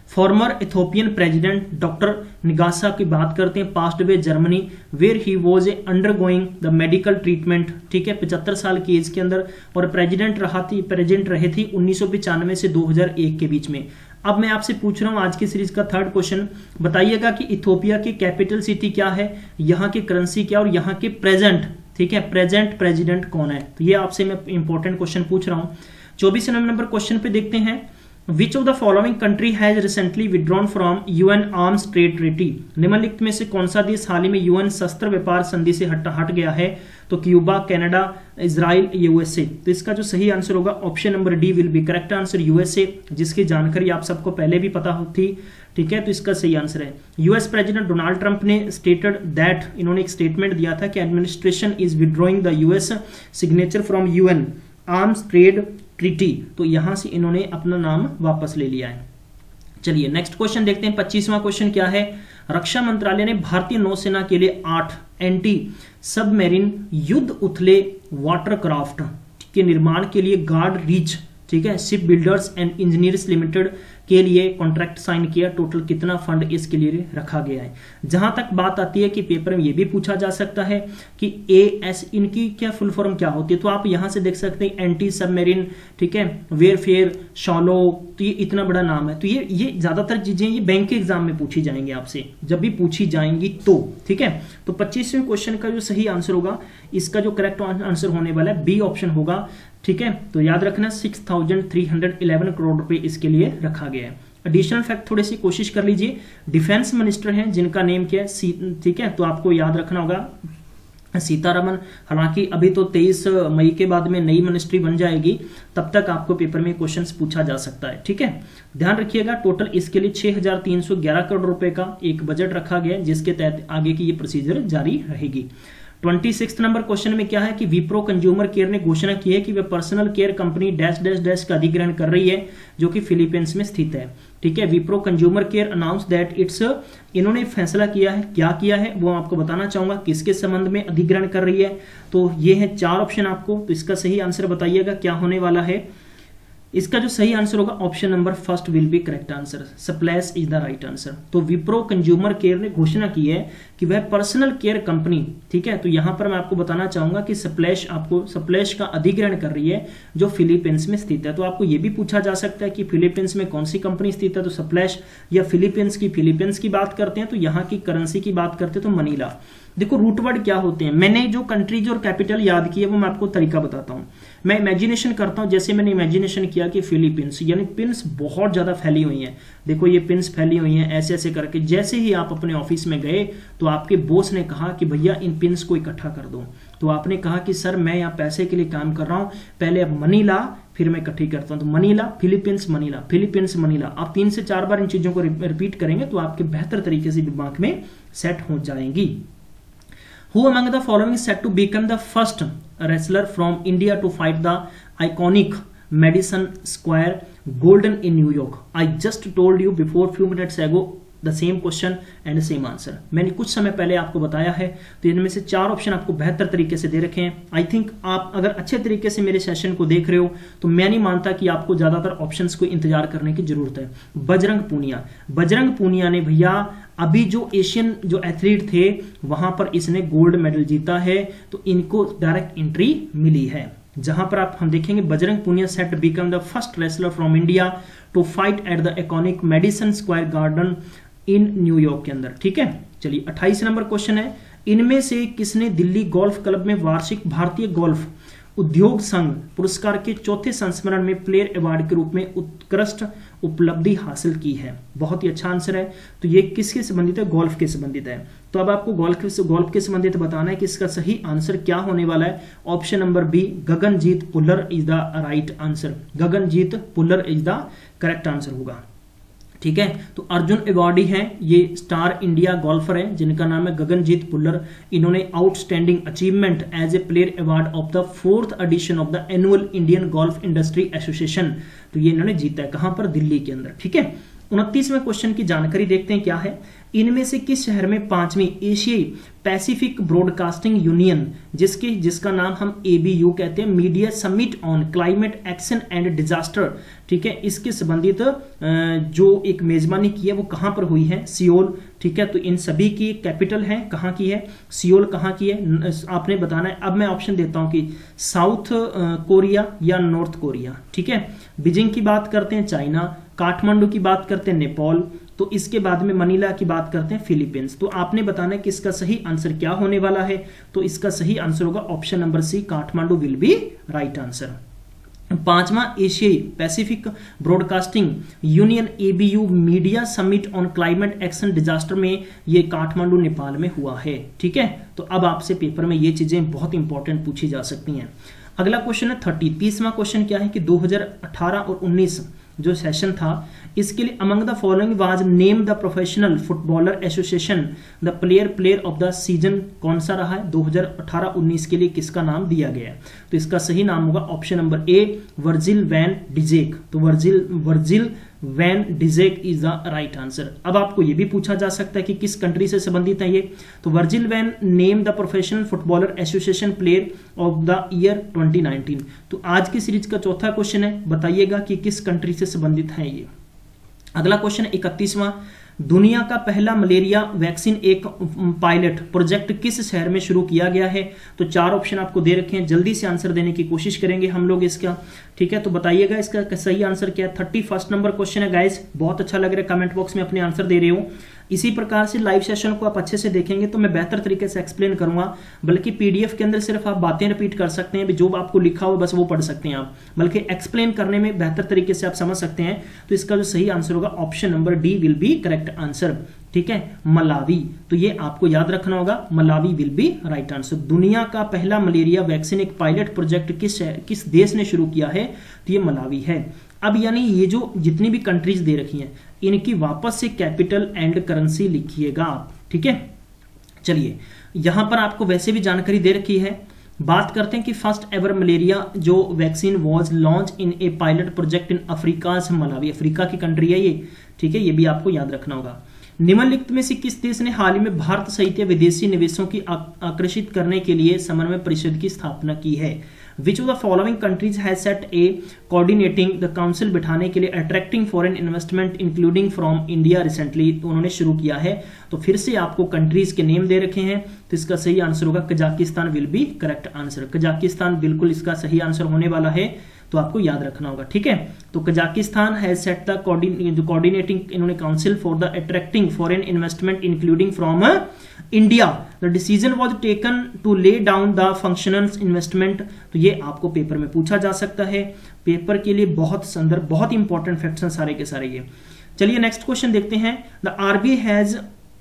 former Ethiopian president doctor Negasso की बात करते हैं, passed away Germany, where he was a undergoing the medical treatment, ठीक है, पचहत्तर साल की एज के अंदर, और प्रेसिडेंट रहा थी प्रेसिडेंट रहे थी उन्नीस सौ पचानवे से दो हज़ार एक के बीच में। अब मैं आपसे पूछ रहा हूं आज की सीरीज का थर्ड क्वेश्चन, बताइएगा कि इथोपिया की कैपिटल सिटी क्या है, यहाँ की करेंसी क्या, और यहाँ के प्रेजेंट, ठीक है, प्रेजेंट प्रेसिडेंट कौन है। तो ये आपसे मैं इंपॉर्टेंट क्वेश्चन पूछ रहा हूं। चौबीस नंबर क्वेश्चन पे देखते हैं, which of the following country has recently withdrawn from UN arms trade treaty, निम्नलिखित में से कौन सा देश हाल ही में यूएन शस्त्र व्यापार संधि से हट हट गया है, तो क्यूबा, कनाडा, इजराइल, यूएसए। तो इसका जो सही आंसर होगा option number D will be correct answer, USA, जिसकी जानकारी आप सबको पहले भी पता थी, ठीक है, तो इसका सही आंसर है। यूएस प्रेसिडेंट डोनाल्ड ट्रंप ने स्टेटेड दैट, इन्होंने एक स्टेटमेंट दिया था कि administration is withdrawing the US signature from UN arms trade treaty, तो यहां से इन्होंने अपना नाम वापस ले लिया है। चलिए नेक्स्ट क्वेश्चन देखते हैं। पच्चीसवां क्वेश्चन क्या है, रक्षा मंत्रालय ने भारतीय नौसेना के लिए आठ एंटी सबमरीन युद्ध उथले वाटरक्राफ्ट के निर्माण के लिए गार्ड रीच, ठीक है, ship builders and engineers limited के लिए कॉन्ट्रैक्ट साइन किया। टोटल कितना फंड इसके लिए रखा गया है। जहां तक बात आती है कि पेपर में यह भी पूछा जा सकता है कि ए एस इनकी क्या फुल फॉर्म क्या होती है, तो आप यहां से देख सकते हैं एंटी सबमरीन, ठीक है, वेयरफेयर, शॉलो, तो ये इतना बड़ा नाम है। तो ये ये ज्यादातर चीजें ये बैंक के एग्जाम में पूछी जाएंगी आपसे, जब भी पूछी जाएंगी तो, ठीक है। तो पच्चीसवें क्वेश्चन का जो सही आंसर होगा, इसका जो करेक्ट आंसर होने वाला है बी ऑप्शन होगा, ठीक है। तो याद रखना six thousand three hundred eleven crore रुपए इसके लिए रखा गया है। एडिशनल फैक्ट थोड़ी सी कोशिश कर लीजिए, डिफेंस मिनिस्टर हैं जिनका नेम क्या है, ठीक है, तो आपको याद रखना होगा सीतारमन। हालांकि अभी तो तेईस मई के बाद में नई मिनिस्ट्री बन जाएगी, तब तक आपको पेपर में क्वेश्चंस पूछा जा सकता है, ठीक है। ध्यान रखिएगा टोटल इसके लिए छह हजार तीन सौ ग्यारह करोड़ रुपए का एक बजट रखा गया है, जिसके तहत आगे की ये प्रोसीजर जारी रहेगी। छब्बीस नंबर क्वेश्चन में क्या है कि विप्रो कंज्यूमर केयर ने घोषणा की है कि वह personal care company dash dash dash का अधिग्रहण कर रही है, जो कि फिलीपींस में स्थित है, ठीक है। Wipro consumer care announce that its, इन्होंने फैसला किया है, क्या किया है वो आपको बताना चाहूंगा, किसके संबंध में अधिग्रहण कर रही है। तो ये है चार ऑप्शन आपको, तो इसका सही आंसर बताइएगा क्या होने वाला है। इसका जो सही आंसर होगा option number first will be correct answer, splash is the right answer. तो विप्रो कंज्यूमर केयर ने घोषणा की है कि वह पर्सनल केयर कंपनी, ठीक है, तो यहां पर मैं आपको बताना चाहूंगा कि स्प्लैश आपको स्प्लैश का अधिग्रहण कर रही है, जो फिलीपींस में स्थित है। तो आपको यह भी पूछा जा सकता है कि फिलीपींस में कौन सी कंपनी स्थित है, तो स्प्लैश, या फिलीपींस की फिलीपींस की बात करते हैं तो यहाँ की करेंसी की बात करते हैं तो मनीला। देखो रूट वर्ड क्या होते हैं, मैंने जो कंट्रीज और कैपिटल याद किए वो मैं आपको तरीका बताता हूं। मैं इमेजिनेशन करता हूं, जैसे मैंने इमेजिनेशन किया कि फिलीपींस, यानी पिन्स बहुत ज्यादा फैली हुई हैं, देखो ये पिन्स फैली हुई हैं ऐसे ऐसे करके। जैसे ही आप अपने ऑफिस में गए तो आपके बॉस ने कहा कि भैया इन पिन्स को इकट्ठा कर दो, तो आपने कहा कि सर मैं यहाँ पैसे के लिए काम कर रहा हूं, पहले अब मनी ला फिर मैं इकट्ठी करता हूं। तो Manila, Philippines, Manila, Philippines, Manila, आप तीन से चार बार इन चीजों को रिपीट करेंगे तो आपके बेहतर तरीके से दिमाग में सेट हो जाएंगी। Who among the following is said to become the first wrestler from India to fight the iconic Madison Square Golden in New York? I just told you before few minutes ago the same question and same answer. मैंने कुछ समय पहले आपको बताया है, तो इनमें से चार ऑप्शन आपको बेहतर तरीके से दे रखे हैं। आई थिंक आप अगर अच्छे तरीके से मेरे सेशन को देख रहे हो तो मैं नहीं मानता कि आपको ज्यादातर ऑप्शंस को इंतजार करने की जरूरत है। बजरंग पूनिया, बजरंग पूनिया ने भैया अभी जो एशियन जो एथलीट थे वहां पर इसने गोल्ड मेडल जीता है, तो इनको डायरेक्ट एंट्री मिली है। जहां पर आप हम देखेंगे Bajrang Punia set become the first wrestler from India to fight at the iconic Madison Square Garden in न्यूयॉर्क के अंदर, ठीक है। चलिए अट्ठाईस नंबर क्वेश्चन है, इनमें से किसने दिल्ली गोल्फ क्लब में वार्षिक भारतीय गोल्फ उद्योग संघ पुरस्कार के चौथे संस्मरण में प्लेयर अवार्ड के रूप में उत्कृष्ट उपलब्धि हासिल की है? बहुत ही अच्छा आंसर है। तो ये किसके संबंधित है? गोल्फ के संबंधित है। तो अब आपको गोल्फ के गोल्फ के संबंधित बताना है कि इसका सही आंसर क्या होने वाला है। Option number B Gaganjeet Bhullar is the right answer. Gaganjeet Bhullar is the correct answer होगा, ठीक है। तो अर्जुन अवार्डी हैं, ये स्टार इंडिया गोल्फर हैं जिनका नाम है गगनजीत पुल्लर। इन्होंने outstanding achievement as a player award of the fourth edition of the annual Indian golf industry association, तो ये इन्होंने जीता है कहां पर? दिल्ली के अंदर, ठीक है। उनतीसवें क्वेश्चन की जानकारी देखते हैं क्या है। इनमें से किस शहर में पांचवी एशियाई पैसिफिक ब्रॉडकास्टिंग यूनियन, जिसके जिसका नाम हम ए बी यू कहते हैं, media summit on climate action and disaster, ठीक है, इसके संबंधित जो एक मेजबानी की है वो कहां पर हुई है? सियोल, ठीक है। तो इन सभी की कैपिटल है, कहां की है? सियोल कहां की है? आपने बताना है। अब मैं ऑप्शन देता हूं कि साउथ कोरिया या नॉर्थ कोरिया, ठीक है। बीजिंग की बात करते हैं चाइना, काठमांडू की बात करते हैं नेपाल, तो इसके बाद में मनीला की बात करते हैं फिलीपींस। तो आपने बताना है कि इसका सही आंसर क्या होने वाला है। तो इसका सही आंसर होगा option number C, Kathmandu will be right answer. पांचवा एशियाई Pacific broadcasting union A B U media summit on climate action disaster में ये काठमांडू नेपाल में हुआ है, ठीक है। तो अब आपसे पेपर में ये चीजें बहुत इंपॉर्टेंट पूछी जा सकती हैं। अगला क्वेश्चन है थर्टी तीसवां क्वेश्चन क्या है कि दो हज़ार अठारह और उन्नीस जो सेशन था इसके लिए among the following was name the professional footballer association the player player of the season, कौन सा रहा है? दो हज़ार अठारह उन्नीस के लिए किसका नाम दिया गया है? तो इसका सही नाम होगा option number A, Virgil van Dijk. तो Virgil Virgil van Dijk is the right answer. अब आपको यह भी पूछा जा सकता है कि किस कंट्री से संबंधित है ये। तो Virgil van name the professional footballer association player of the year twenty nineteen. तो आज की सीरीज का चौथा क्वेश्चन है, बताइएगा कि किस कंट्री से संबंधित है ये। अगला क्वेश्चन इकतीसवां, दुनिया का पहला मलेरिया वैक्सीन एक पायलट प्रोजेक्ट किस शहर में शुरू किया गया है? तो चार ऑप्शन आपको दे रखे हैं, जल्दी से आंसर देने की कोशिश करेंगे हम लोग इसका, ठीक है। तो बताइएगा इसका सही आंसर क्या है। थर्टी फर्स्ट नंबर क्वेश्चन है गाइस, बहुत अच्छा लग रहा है, कमेंट बॉक्स में अपने आंसर दे रहे हो। इसी प्रकार से लाइव सेशन को आप अच्छे से देखेंगे तो मैं बेहतर तरीके से एक्सप्लेन करूंगा, बल्कि पीडीएफ के अंदर सिर्फ आप बातें रिपीट कर सकते हैं, जो आपको लिखा हो बस वो पढ़ सकते हैं आप, बल्कि एक्सप्लेन करने में बेहतर तरीके से आप समझ सकते हैं। तो इसका जो सही आंसर होगा option number D will be correct answer, ठीक है, मलावी। तो ये आपको याद रखना होगा, Malawi will be right answer. दुनिया का पहला मलेरिया वैक्सीन एक पायलट प्रोजेक्ट किस किस देश ने शुरू किया है? तो ये मलावी है। अब यानी ये जो जितनी भी कंट्रीज दे रखी हैं इनकी वापस से कैपिटल एंड करेंसी लिखिएगा आप, ठीक है। चलिए यहां पर आपको वैसे भी जानकारी दे रखी है। बात करते हैं कि फर्स्ट एवर मलेरिया जो vaccine was launch in a pilot project in Africa से मलावी, अफ्रीका की कंट्री है ये, ठीक है, ये भी आपको याद रखना होगा। निम्नलिखित में से किस देश ने हाल ही में भारत सहित विदेशी निवेशों की आकर्षित करने के लिए समन्वय परिषद की स्थापना की है? Which of the following countries has set a coordinating the council बिठाने के लिए attracting foreign investment including from India recently, उन्होंने शुरू किया है। तो फिर से आपको कंट्रीज के नेम दे रखे हैं, तो इसका सही आंसर होगा Kazakhstan will be correct answer. Kazakhstan बिल्कुल इसका सही आंसर होने वाला है, तो आपको याद रखना होगा, ठीक है। तो Kazakhstan has set the coordinating इन्होंने council for the attracting foreign investment including from India, the decision was taken to lay down the functional investment. तो ये आपको पेपर में पूछा जा सकता है, पेपर के लिए बहुत संदर्भ बहुत इंपॉर्टेंट फैक्ट्स हैं सारे के सारे ये। चलिए नेक्स्ट क्वेश्चन देखते हैं। The RBI has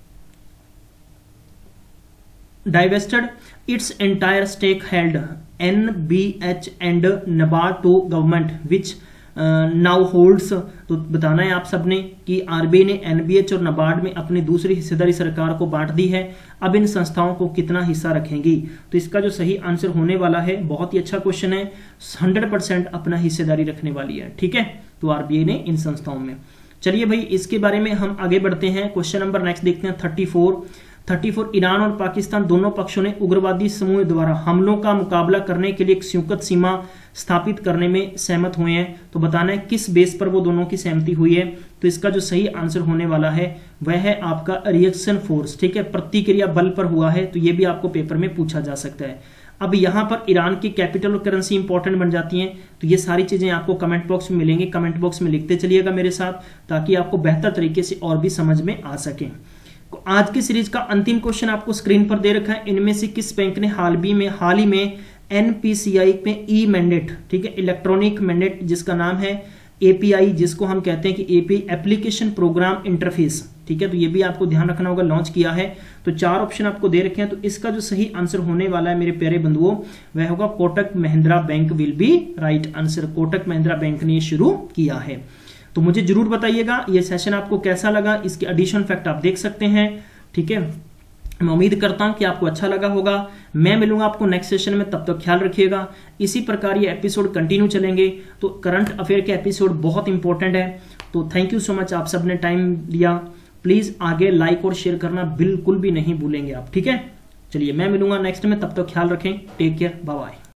divested its entire stake held N B H and NABARD to government which uh, now holds। तो बताना है आप सबने कि आरबीआई ने एनबीएच और नाबार्ड में अपनी दूसरी हिस्सेदारी सरकार को बांट दी है, अब इन संस्थाओं को कितना हिस्सा रखेंगी? तो इसका जो सही आंसर होने वाला है, बहुत ही अच्छा क्वेश्चन है, हंड्रेड परसेंट अपना हिस्सेदारी रखने वाली है, ठीक है। तो आरबीआई ने इन संस्थाओं में। चलिए भाई इसके बारे में हम आगे बढ़ते हैं। क्वेश्चन नंबर नेक्स्ट देखते हैं thirty four. Thirty four Iran और पाकिस्तान दोनों पक्षों ने उग्रवादी समूह द्वारा हमलों का मुकाबला करने के लिए एक संयुक्त सीमा स्थापित करने में सहमत हुए हैं। तो बताना है किस बेस पर वो दोनों की सहमति हुई है। तो इसका जो सही आंसर होने वाला है वह है आपका रिएक्शन फोर्स, ठीक है, प्रतिक्रिया बल पर हुआ है। तो ये भी आपको पेपर में पूछा जा सकता है। अब यहाँ पर ईरान की कैपिटल और करेंसी इंपॉर्टेंट बन जाती हैं, तो ये सारी चीजें आपको कमेंट बॉक्स में मिलेंगी, कमेंट बॉक्स में लिखते चलिएगा मेरे साथ, ताकि आपको बेहतर तरीके से और भी समझ में आ सके। आज की सीरीज का अंतिम क्वेश्चन आपको स्क्रीन पर दे रखा है, इनमें से किस बैंक ने हाल ही में हाल ही में एनपीसीआई में ई मैंडेट, ठीक है, इलेक्ट्रॉनिक मैंडेट जिसका नाम है एपीआई, जिसको हम कहते हैं कि एपीआई एप्लीकेशन प्रोग्राम इंटरफेस, ठीक है, तो ये भी आपको ध्यान रखना होगा, लॉन्च किया है। तो चार ऑप्शन आपको दे रखे हैं, तो इसका जो सही आंसर होने वाला है मेरे प्यारे बंधुओं वह होगा Kotak Mahindra bank will be right answer. Kotak Mahindra bank ने शुरू किया है। तो मुझे जरूर बताइएगा ये सेशन आपको कैसा लगा, इसके एडिशन फैक्ट आप देख सकते हैं, ठीक है। मैं उम्मीद करता हूं कि आपको अच्छा लगा होगा। मैं मिलूंगा आपको नेक्स्ट सेशन में, तब तक ख्याल रखिएगा। इसी प्रकार ये एपिसोड कंटिन्यू चलेंगे। तो करंट अफेयर के एपिसोड बहुत इंपॉर्टेंट है। तो थैंक यू सो मच, आप सबने टाइम दिया। प्लीज आगे लाइक और शेयर करना बिल्कुल भी नहीं भूलेंगे आप, ठीक है। चलिए मैं मिलूंगा नेक्स्ट में, तब तक ख्याल रखें, टेक केयर, बाय बाय।